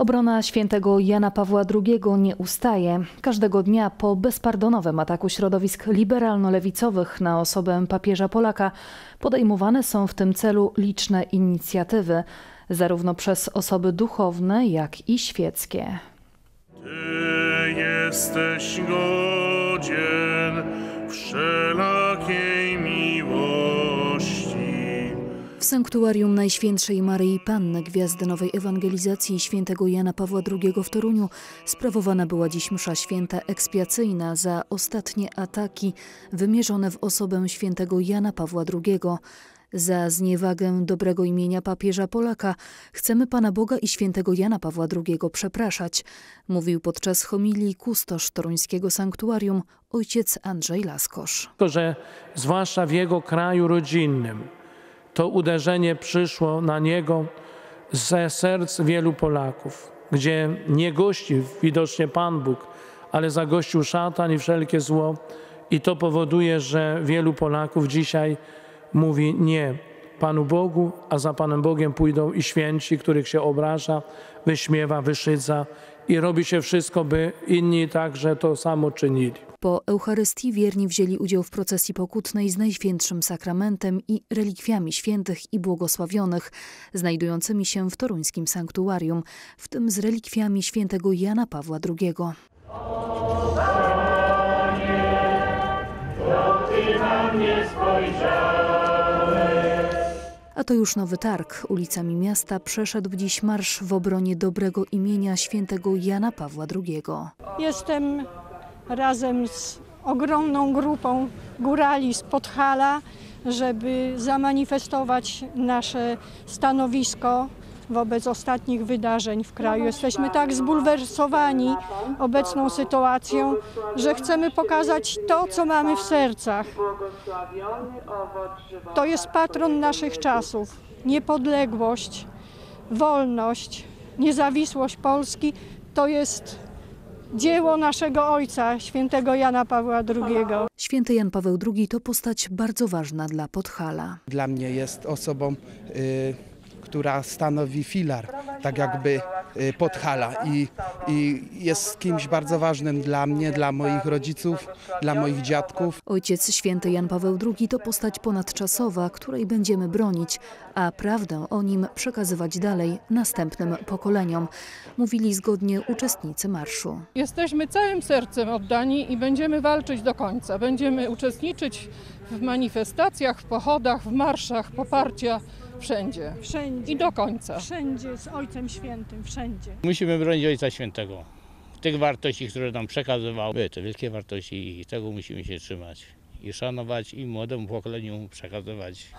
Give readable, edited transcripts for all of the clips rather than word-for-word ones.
Obrona świętego Jana Pawła II nie ustaje. Każdego dnia po bezpardonowym ataku środowisk liberalno-lewicowych na osobę papieża Polaka podejmowane są w tym celu liczne inicjatywy, zarówno przez osoby duchowne, jak i świeckie. Ty jesteś godzien wszelakiej miłości. W sanktuarium Najświętszej Maryi Panny Gwiazdy Nowej Ewangelizacji świętego Jana Pawła II w Toruniu sprawowana była dziś msza święta ekspiacyjna za ostatnie ataki wymierzone w osobę świętego Jana Pawła II. Za zniewagę dobrego imienia papieża Polaka chcemy Pana Boga i świętego Jana Pawła II przepraszać, mówił podczas homilii kustosz toruńskiego sanktuarium ojciec Andrzej Laskosz. Że zwłaszcza w jego kraju rodzinnym to uderzenie przyszło na niego ze serc wielu Polaków, gdzie nie gości widocznie Pan Bóg, ale zagościł szatan i wszelkie zło. I to powoduje, że wielu Polaków dzisiaj mówi nie Panu Bogu, a za Panem Bogiem pójdą i święci, których się obraża, wyśmiewa, wyszydza i robi się wszystko, by inni także to samo czynili. Po Eucharystii wierni wzięli udział w procesji pokutnej z Najświętszym Sakramentem i relikwiami świętych i błogosławionych, znajdującymi się w toruńskim sanktuarium, w tym z relikwiami świętego Jana Pawła II. A to już Nowy Targ. Ulicami miasta przeszedł dziś marsz w obronie dobrego imienia świętego Jana Pawła II. Jestem razem z ogromną grupą górali z Podhala, żeby zamanifestować nasze stanowisko wobec ostatnich wydarzeń w kraju. Jesteśmy tak zbulwersowani obecną sytuacją, że chcemy pokazać to, co mamy w sercach. To jest patron naszych czasów. Niepodległość, wolność, niezawisłość Polski to jest dzieło naszego ojca, świętego Jana Pawła II. Święty Jan Paweł II to postać bardzo ważna dla Podhala. Dla mnie jest osobą, która stanowi filar, tak jakby Podhala i jest kimś bardzo ważnym dla mnie, dla moich rodziców, dla moich dziadków. Ojciec święty Jan Paweł II to postać ponadczasowa, której będziemy bronić, a prawdę o nim przekazywać dalej następnym pokoleniom, mówili zgodnie uczestnicy marszu. Jesteśmy całym sercem oddani i będziemy walczyć do końca. Będziemy uczestniczyć w manifestacjach, w pochodach, w marszach poparcia. Wszędzie. Wszędzie. I do końca. Wszędzie z Ojcem Świętym, wszędzie. Musimy bronić Ojca Świętego. Tych wartości, które nam przekazywał. To wielkie wartości i tego musimy się trzymać. I szanować i młodemu pokoleniu przekazywać.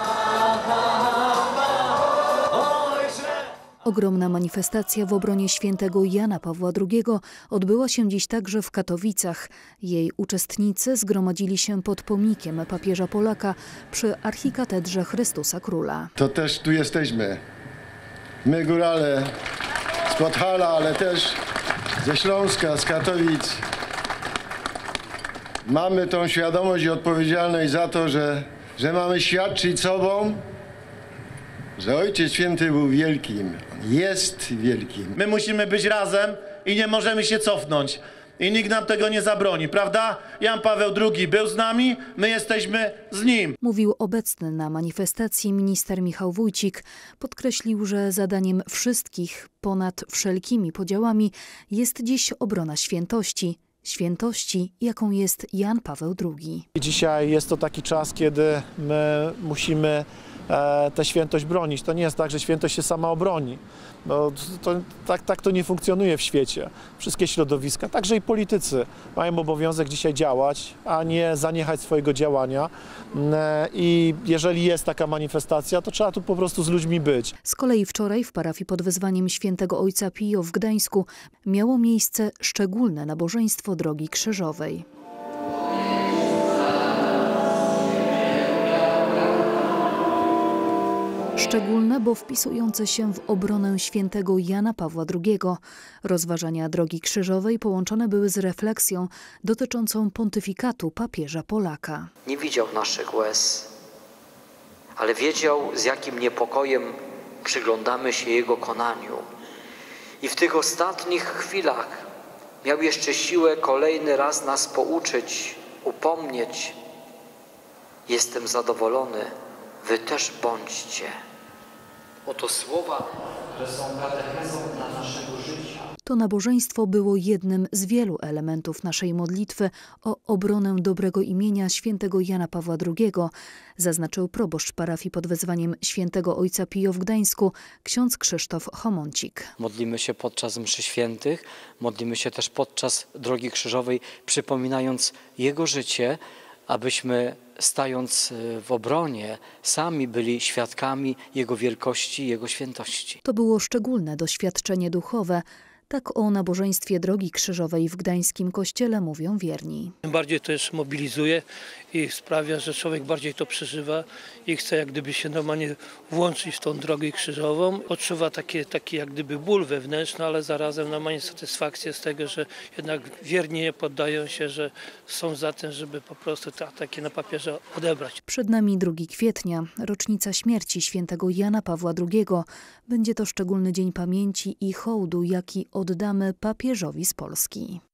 Ogromna manifestacja w obronie świętego Jana Pawła II odbyła się dziś także w Katowicach. Jej uczestnicy zgromadzili się pod pomnikiem papieża Polaka przy archikatedrze Chrystusa Króla. To też tu jesteśmy. My górale z Podhala, ale też ze Śląska, z Katowic. Mamy tą świadomość i odpowiedzialność za to, że mamy świadczyć sobą, że Ojciec Święty był wielkim, jest wielkim. My musimy być razem i nie możemy się cofnąć. I nikt nam tego nie zabroni, prawda? Jan Paweł II był z nami, my jesteśmy z nim. Mówił obecny na manifestacji minister Michał Wójcik. Podkreślił, że zadaniem wszystkich ponad wszelkimi podziałami jest dziś obrona świętości. Świętości, jaką jest Jan Paweł II. Dzisiaj jest to taki czas, kiedy my musimy tę świętość bronić. To nie jest tak, że świętość się sama obroni. No, tak to nie funkcjonuje w świecie. Wszystkie środowiska, także i politycy mają obowiązek dzisiaj działać, a nie zaniechać swojego działania. I jeżeli jest taka manifestacja, to trzeba tu po prostu z ludźmi być. Z kolei wczoraj w parafii pod wezwaniem świętego ojca Pio w Gdańsku miało miejsce szczególne nabożeństwo Drogi Krzyżowej. Szczególne, bo wpisujące się w obronę świętego Jana Pawła II. Rozważania Drogi Krzyżowej połączone były z refleksją dotyczącą pontyfikatu papieża Polaka. Nie widział naszych łez, ale wiedział, z jakim niepokojem przyglądamy się jego konaniu I w tych ostatnich chwilach miał jeszcze siłę kolejny raz nas pouczyć, upomnieć. Jestem zadowolony, wy też bądźcie. Oto słowa, które są katechezą dla naszego życia. To nabożeństwo było jednym z wielu elementów naszej modlitwy o obronę dobrego imienia świętego Jana Pawła II, zaznaczył proboszcz parafii pod wezwaniem świętego Ojca Pio w Gdańsku, ksiądz Krzysztof Homoncik. Modlimy się podczas mszy świętych, modlimy się też podczas Drogi Krzyżowej, przypominając Jego życie, abyśmy stając w obronie sami byli świadkami Jego wielkości, Jego świętości. To było szczególne doświadczenie duchowe. Tak o nabożeństwie Drogi Krzyżowej w gdańskim kościele mówią wierni. Tym bardziej to też mobilizuje i sprawia, że człowiek bardziej to przeżywa i chce jak gdyby się normalnie włączyć w tą Drogę Krzyżową. Odczuwa taki jak gdyby ból wewnętrzny, ale zarazem normalnie satysfakcję z tego, że jednak wierni nie poddają się, że są za tym, żeby po prostu te ataki na papieża odebrać. Przed nami 2 kwietnia, rocznica śmierci świętego Jana Pawła II. Będzie to szczególny dzień pamięci i hołdu, jaki oddamy papieżowi z Polski.